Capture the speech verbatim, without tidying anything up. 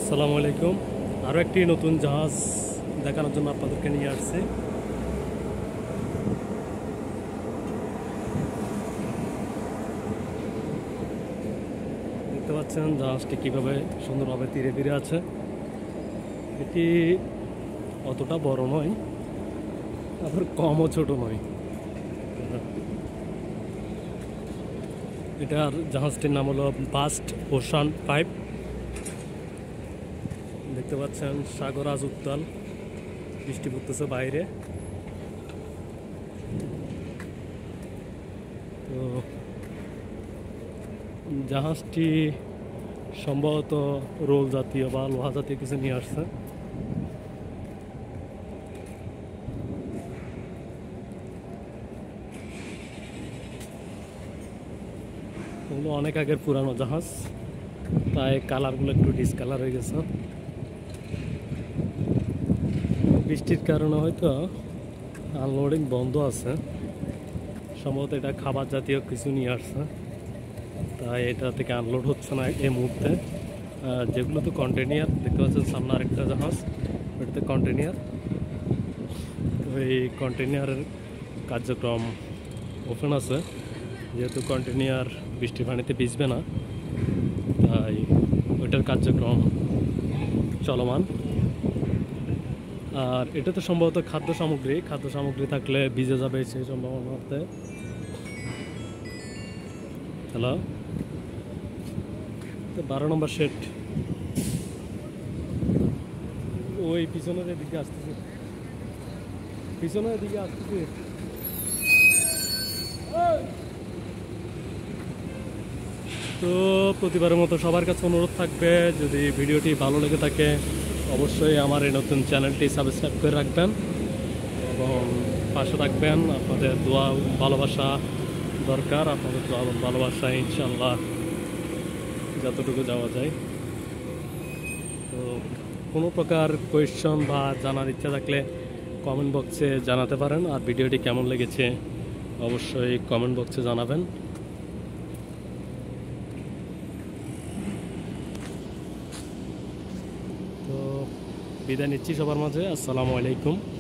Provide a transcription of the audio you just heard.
আসসালামু আলাইকুম। আরও একটি নতুন জাহাজ দেখানোর জন্য আপনাদেরকে নিয়ে আসছি। দেখতে পাচ্ছেন জাহাজটি কীভাবে সুন্দরভাবে তীরে ফিরে আছে। এটি অতটা বড় নয়, আবার কমও ছোট নয়। এটার জাহাজটির নাম হলো ভাস্ট ওশান ফাইভ। দেখতে পাচ্ছেন সাগর আজ উত্তাল, বৃষ্টি পড়তেছে বাইরে। তো জাহাজটি সম্ভবত রোল জাতীয় বা লোহা জাতীয় কিছু নিয়ে আসছে। এগুলো অনেক আগের পুরানো জাহাজ, তাই কালারগুলো একটু ডিসকালার হয়ে গেছে। বৃষ্টির কারণে হয়তো আনলোডিং বন্ধ আছে, সম্ভবত এটা খাবার জাতীয় কিছু নিয়ে আসছে, তাই এটা থেকে আনলোড হচ্ছে না এই মুহূর্তে। যেগুলো তো কন্টেনিয়ার, দেখতে পাচ্ছেন সামনে আরেকটা জাহাজ, এটাতে কন্টেনিয়ার। এই কন্টেনিয়ারের কার্যক্রম ওপেন আছে, যেহেতু কন্টেনিয়ার বৃষ্টির পানিতে ভিজবে না, তাই ওইটার কার্যক্রম চলমান। আর এটা তো সম্ভবত খাদ্য সামগ্রী, খাদ্য সামগ্রী থাকলে ভিজে যাবে সেই সম্ভাবনাতে। হ্যালো, বারো নম্বর সেট ওই পিছনের দিকে আসতেছে, পিছনের দিকে আসতেছে। তো প্রতিবারের মতো সবার কাছে অনুরোধ থাকবে, যদি ভিডিওটি ভালো লেগে থাকে অবশ্যই আমার এই নতুন চ্যানেলটি সাবস্ক্রাইব করে রাখবেন এবং পাশে থাকবেন। আপনাদের দোয়া ভালোবাসা দরকার, আপনাদের দোয়া ভালোবাসা ইনশাল্লাহ যতটুকু যাওয়া যায়। তো কোনো প্রকার কোয়েশ্চন বা জানার ইচ্ছা থাকলে কমেন্ট বক্সে জানাতে পারেন। আর ভিডিওটি কেমন লেগেছে অবশ্যই কমেন্ট বক্সে জানাবেন। তো বিদায় নিচ্ছি সবার মাঝে। আসসালামু আলাইকুম।